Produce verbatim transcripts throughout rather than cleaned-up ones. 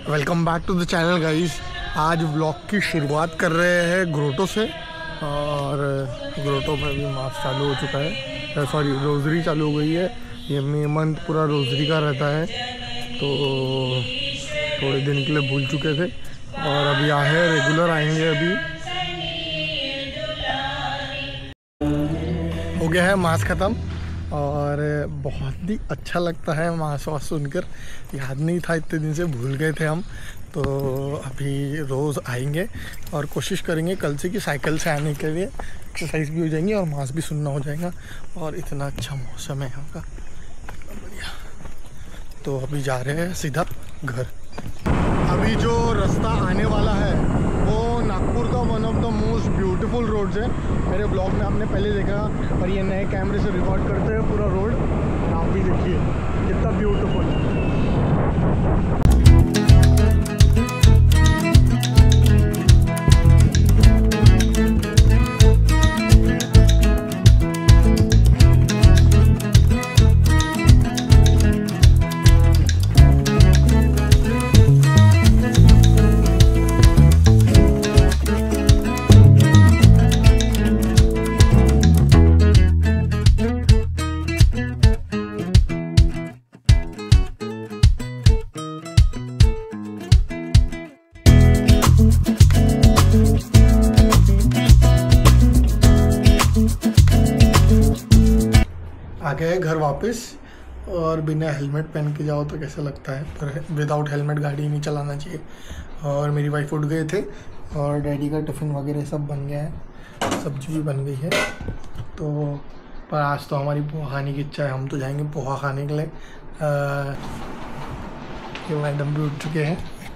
Welcome back to the channel guys. आज vlog की शुरुआत कर रहे हैं ग्रोटो से और ग्रोटो में भी मास चालू हो चुका है, सॉरी रोज़री चालू हो गई है। ये मे मंथ पूरा रोज़री का रहता है, तो थोड़े दिन के लिए भूल चुके थे और अभी आए हैं, रेगुलर आएंगे। अभी हो गया है मास ख़त्म और बहुत ही अच्छा लगता है मास वास सुनकर। याद नहीं था, इतने दिन से भूल गए थे हम, तो अभी रोज़ आएंगे और कोशिश करेंगे कल से कि साइकिल से आने के लिए एक्सरसाइज भी हो जाएंगी और मास भी सुनना हो जाएगा। और इतना अच्छा मौसम है यहाँ का, बढ़िया। तो अभी जा रहे हैं सीधा घर। अभी जो रास्ता आने वाला है वो नागपुर का one of the most beautiful roads है। मेरे ब्लॉग में आपने पहले देखा और ये नए कैमरे से रिकॉर्ड करते हैं पूरा रोड। आप भी देखिए कितना ब्यूटीफुल है। आ गए घर वापस और बिना हेलमेट पहन के जाओ तो कैसा लगता है, पर विदाउट हेलमेट गाड़ी नहीं चलाना चाहिए। और मेरी वाइफ उठ गए थे और डैडी का टिफ़िन वगैरह सब बन गया है, सब्जी भी बन गई है। तो पर आज तो हमारी पोहा खाने की इच्छा है, हम तो जाएंगे पोहा खाने के लिए। ये मैडम भी उठ चुके हैं,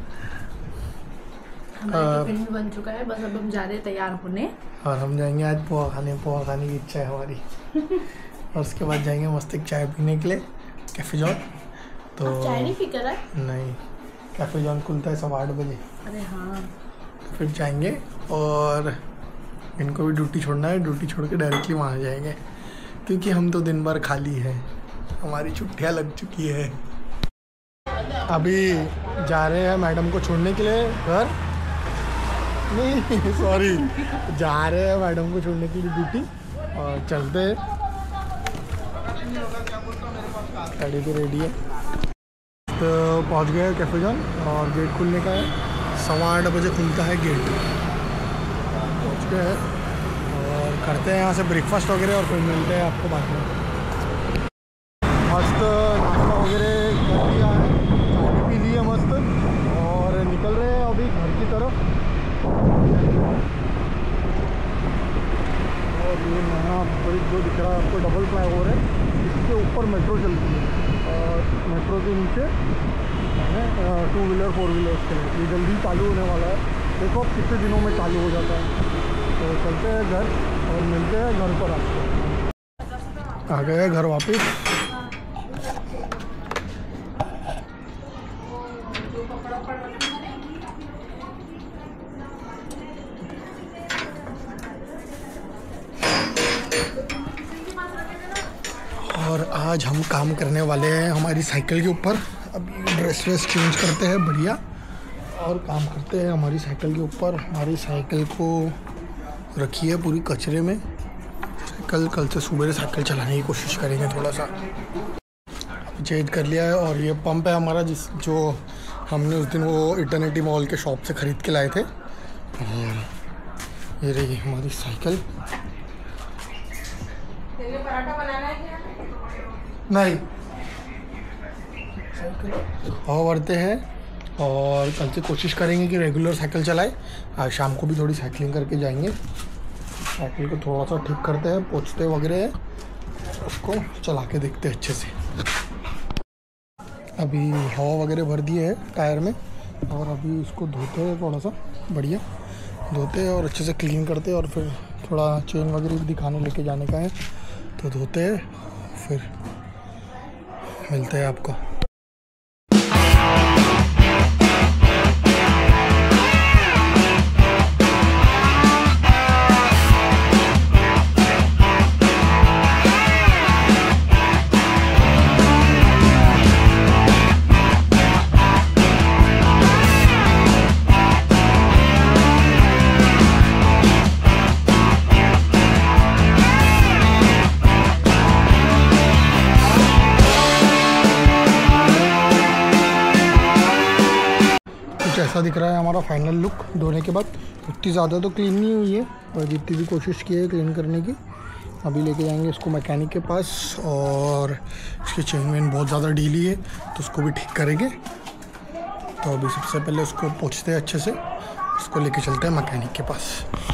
हमारा टिफिन भी बन चुका है, बस अब हम जा रहे हैं तैयार होने और हम जाएंगे आज पोहा खाने। पोहा खाने की इच्छा है हमारी। और उसके बाद जाएंगे मस्त एक चाय पीने के लिए कैफ़े जॉन। तो चाय नहीं पी कर नहीं, कैफ़े जॉन खुलता है सब आठ बजे। अरे हाँ, तो फिर जाएंगे और इनको भी ड्यूटी छोड़ना है, ड्यूटी छोड़ के डायरेक्टली वहाँ जाएंगे, क्योंकि हम तो दिन भर खाली हैं, हमारी छुट्टियाँ लग चुकी है। अभी जा रहे हैं मैडम को छोड़ने के लिए घर, नहीं सॉरी जा रहे हैं मैडम को छोड़ने के लिए ड्यूटी और चलते हैं। गाड़ी तो रेडी है, तो पहुंच गए कैफ़े जॉन और गेट खुलने का है। सवा आठ बजे खुलता है गेट। पहुंच गए हैं और करते हैं यहाँ से ब्रेकफास्ट वगैरह और फिर मिलते हैं आपको बाद में। मस्त नाश्ता वगैरह कर लिया है, चाय भी पी ली है मस्त और निकल रहे हैं अभी घर की तरफ। और ये नया ब्रिज जो दिख रहा है आपको, डबल फ्लाई ओवर है, इसके ऊपर मेट्रो चलती है और मेट्रो के नीचे टू व्हीलर फोर व्हीलर्स के लिए। ये जल्दी चालू होने वाला है, देखो अब कितने दिनों में चालू हो जाता है। तो चलते हैं घर और मिलते हैं घर पर आपको। आ गए घर वापस। और आज हम काम करने वाले हैं हमारी साइकिल के ऊपर। अभी ड्रेस वेस चेंज करते हैं बढ़िया और काम करते हैं हमारी साइकिल के ऊपर। हमारी साइकिल को रखी है पूरी कचरे में। कल कल से सुबह साइकिल चलाने की कोशिश करेंगे थोड़ा सा। चेंज कर लिया है और ये पंप है हमारा, जिस जो हमने उस दिन वो इटर्निटी मॉल के शॉप से ख़रीद के लाए थे। और ये रही हमारी साइकिल। नहीं, हवा भरते हैं और कल से कोशिश करेंगे कि रेगुलर साइकिल चलाए। आज शाम को भी थोड़ी साइकिलिंग करके जाएंगे। साइकिल को थोड़ा सा ठीक करते हैं, पोंछते वगैरह, उसको चला के देखते हैं अच्छे से। अभी हवा वगैरह भर दिए है टायर में और अभी इसको धोते हैं, थोड़ा सा बढ़िया धोते हैं और अच्छे से क्लीन करते हैं। और फिर थोड़ा चेन वगैरह भी दिखाने लेके जाने का है, तो धोते हैं, फिर मिलते हैं आपको। कुछ ऐसा दिख रहा है हमारा फाइनल लुक धोने के बाद। उतनी ज़्यादा तो क्लीन नहीं हुई है और जितनी भी कोशिश की है क्लीन करने की। अभी लेके जाएंगे इसको मैकेनिक के पास और इसकी चेन वेन बहुत ज़्यादा ढीली है तो उसको भी ठीक करेंगे। तो अभी सबसे पहले उसको पोंछते हैं अच्छे से, उसको लेके चलते हैं मैकेनिक के पास।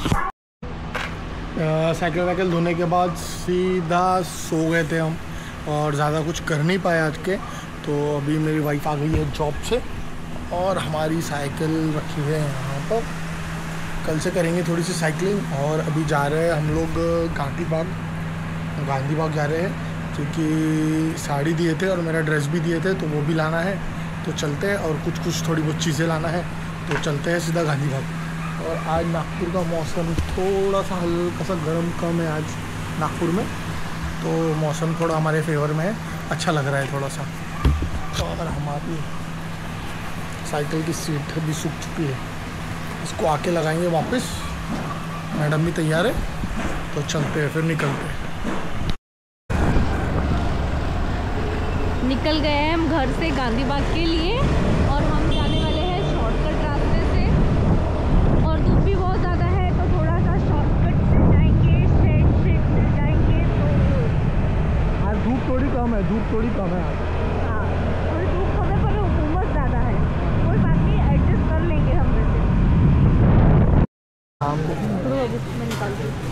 साइकिल वाइकिल धोने के बाद सीधा सो गए थे हम और ज़्यादा कुछ कर नहीं पाए आज के। तो अभी मेरी वाइफ आ गई है जॉब से और हमारी साइकिल रखी है यहाँ पर। कल से करेंगे थोड़ी सी साइकिलिंग और अभी जा रहे हैं हम लोग गांधी बाग गांधी बाग जा रहे हैं क्योंकि साड़ी दिए थे और मेरा ड्रेस भी दिए थे तो वो भी लाना है। तो चलते हैं और कुछ कुछ थोड़ी बहुत चीज़ें लाना है तो चलते हैं सीधा गांधी बाग। और आज नागपुर का मौसम थोड़ा सा हल्का सा गर्म कम है आज नागपुर में, तो मौसम थोड़ा हमारे फेवर में है, अच्छा लग रहा है थोड़ा सा। और हमारी साइकिल की सीट भी सूख चुकी है, इसको आके लगाएंगे वापस। मैडम भी तैयार है तो चलते हैं फिर निकलते हैं। निकल गए हैं हम घर से गांधी बाग के लिए और हम जाने वाले हैं शॉर्टकट रास्ते से। और धूप भी बहुत ज़्यादा है तो थोड़ा सा शॉर्टकट से जाएंगे, स्ट्रेट स्ट्रेट से जाएंगे। तो आज धूप थोड़ी कम है, धूप थोड़ी कम है आज। हाँ, थोड़ी धूप कम है पर उमस ज़्यादा है। कोई बात नहीं, एडजस्ट कर लेंगे हम वैसे। शाम को मैं निकालती हूँ।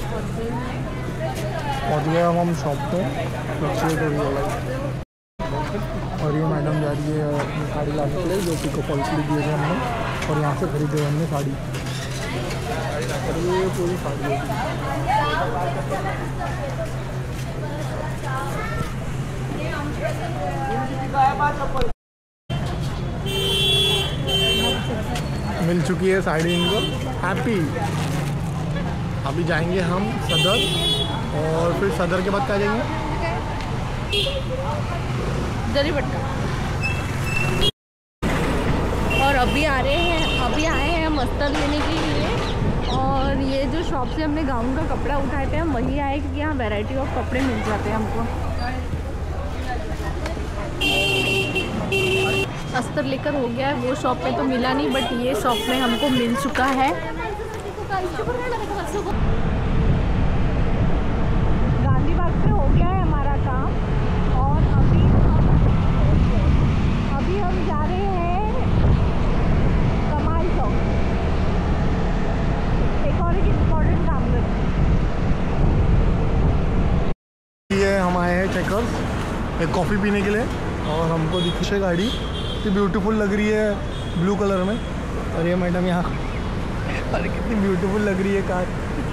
पहुँच गए हम हम शॉप पे, थोड़ी अलग। और ये मैडम जा रही है अपनी साड़ी लाने के लिए जो पिको फॉल्स ली दिए थे हमने और यहाँ से खरीदे हमने साड़ी। और ये पूरी साड़ी मिल चुकी है साड़ी इनको, हैप्पी। अभी जाएंगे हम सदर और फिर सदर के बाद क्या जाएंगे जरीपट्टा। और अभी आ रहे हैं अभी आए हैं हम अस्तर लेने के लिए। और ये जो शॉप से हमने गाउन का कपड़ा उठाए थे हम वही आए क्योंकि यहाँ वैरायटी ऑफ कपड़े मिल जाते हैं हमको। अस्तर लेकर हो गया है, वो शॉप में तो मिला नहीं बट ये शॉप में हमको मिल चुका है। गांधी बाग पे हो गया है हमारा काम और अभी अभी हम जा रहे हैं कमाल चौक, एक और एक इम्पोर्टेंट काम करते हैं। ये हम आए हैं चेकर्स एक कॉफ़ी पीने के लिए और हमको दिखी गाड़ी कितनी ब्यूटीफुल लग रही है ब्लू कलर में। और ये मैडम यहाँ, अरे कितनी ब्यूटीफुल लग रही है कार।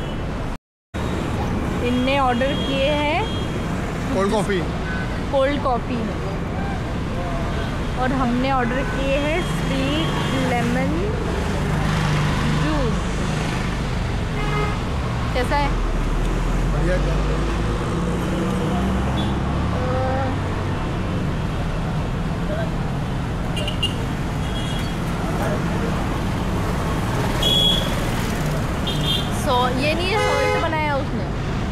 इनने ऑर्डर किए हैं कोल्ड कॉफ़ी कोल्ड कॉफ़ी और हमने ऑर्डर किए हैं स्वीट लेमन जूस। कैसा है? बढ़िया क्या? सो ये नहीं है, सॉल्ट बनाया उसने।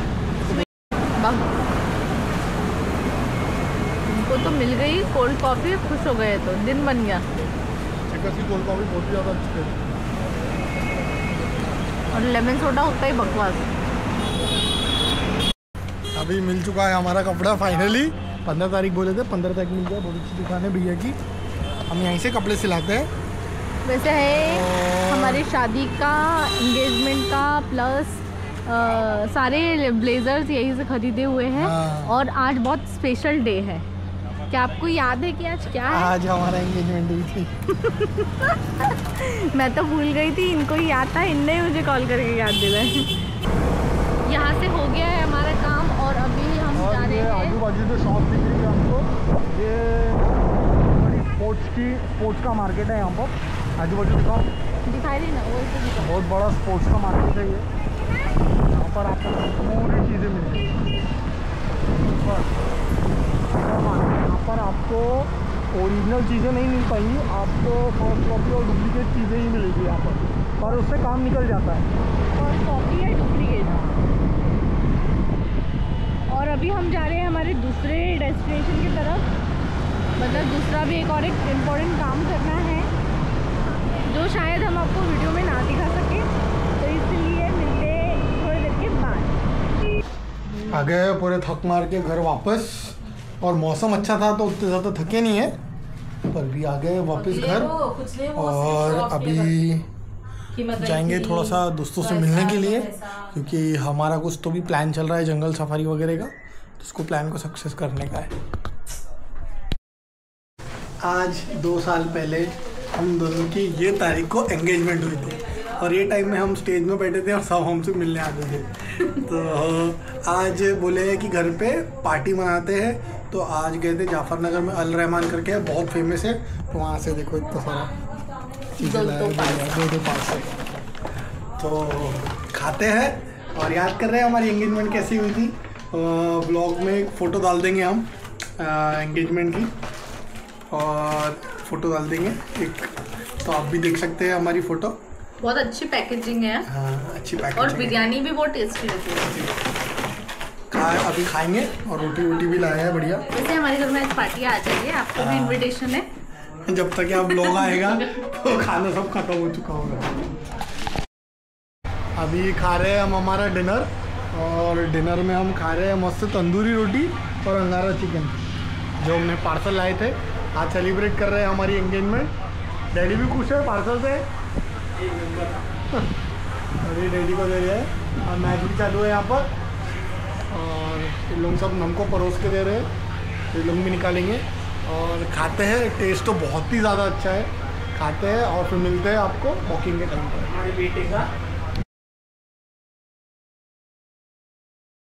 उनको तो मिल गई कोल्ड कॉफ़ी, खुश हो गए तो दिन बन गया। चेकर्स की कोल्ड कॉफ़ी बहुत ही ज़्यादा अच्छी है और लेमन सोडा होता ही बकवास। अभी मिल चुका है हमारा कपड़ा फाइनली। पंद्रह तारीख बोले थे, पंद्रह तारीख मिल गया। बहुत अच्छी दुकान है भैया की, हम यहीं से कपड़े सिलाते हैं। वैसे है हमारी शादी का, इंगेजमेंट का प्लस आ, सारे ब्लेजर्स यहीं से खरीदे हुए हैं। हाँ। और आज बहुत स्पेशल डे है। क्या आपको याद है कि आज क्या है? आज हमारा एंगेजमेंट हुई थी। मैं तो भूल गई थी, इनको ही याद था, इनने ही मुझे कॉल करके याद दिलाया। यहाँ से हो गया है हमारा काम और अभी हम जा रहे हैं। आजू बाजू जो शॉप दिख रही है हमको, ये स्पोर्ट्स की स्पोर्ट्स का मार्केट है यहाँ पर। आजू बाजू दिखाओ, दिखाई दी ना, वो तो दिखाओ। बहुत बड़ा स्पोर्ट्स का मार्केट है ये। यहाँ पर आपको पूरी चीज़ें मिलती हैं। यहाँ पर आपको ओरिजिनल चीज़ें नहीं मिल पाएंगी, आपको फर्स्ट कॉपी और डुप्लीकेट चीज़ें ही मिलेगी यहाँ पर, पर उससे काम निकल जाता है। और कॉपी है डुप्लीकेट। और अभी हम जा रहे हैं हमारे दूसरे डेस्टिनेशन की तरफ, मतलब दूसरा भी एक और एक इम्पोर्टेंट काम करना है। जो शायद हम आपको वीडियो में ना दिखा सके, तो इसलिए मिलते थोड़ी देर के बाद। आ गए पूरे थक मार के घर वापस, और मौसम अच्छा था तो उतने ज़्यादा थके नहीं है, पर भी आ गए वापस घर। और अभी जाएंगे थोड़ा सा दोस्तों से मिलने के लिए, क्योंकि हमारा कुछ तो भी प्लान चल रहा है जंगल सफारी वगैरह का, तो उसको प्लान को सक्सेस करने का है। आज दो साल पहले हम दोनों की ये तारीख को एंगेजमेंट हुई थी, और ये टाइम में हम स्टेज में बैठे थे और सब हमसे मिलने आते थे। तो आज बोले हैं कि घर पे पार्टी मनाते हैं, तो आज गए थे जाफर नगर में, अल रहमान करके है, बहुत फेमस है, तो वहाँ से देखो इतना सारा चीज़ें लाया, दो दो पास है। तो खाते हैं और याद कर रहे हैं हमारी एंगेजमेंट कैसी हुई थी। ब्लॉग में एक फ़ोटो डाल देंगे हम एंगेजमेंट की, और फ़ोटो डाल देंगे एक, तो आप भी देख सकते हैं हमारी फ़ोटो। बहुत अच्छी पैकेजिंग है। हाँ, अच्छी पैकेजिंग, और बिरयानी भी बहुत टेस्टी रहती है। खा अभी खाएंगे, और रोटी वोटी भी लाया है बढ़िया। वैसे हमारे घर में आज पार्टी आ जाइए, आपको भी इनविटेशन है। जब तक आप ब्लॉग आएगा तो खाना सब खत्म हो चुका होगा। अभी खा रहे हैं हम हमारा डिनर, और डिनर में हम खा रहे हैं मस्त तंदूरी रोटी और अंगारा चिकन, जो हमने पार्सल लाए थे। आज सेलिब्रेट कर रहे हैं हमारी एंगेजमेंट। डैडी भी खुश है पार्सल से, अभी डैडी को दे रहे हैं, और मैच भी चालू है यहाँ पर, और ये लोग सब हमको परोस के दे रहे हैं, ये लोग भी निकालेंगे और खाते हैं। टेस्ट तो बहुत ही ज़्यादा अच्छा है, खाते हैं और फिर मिलते हैं आपको वॉकिंग के टाइम पर। हमारे बेटे का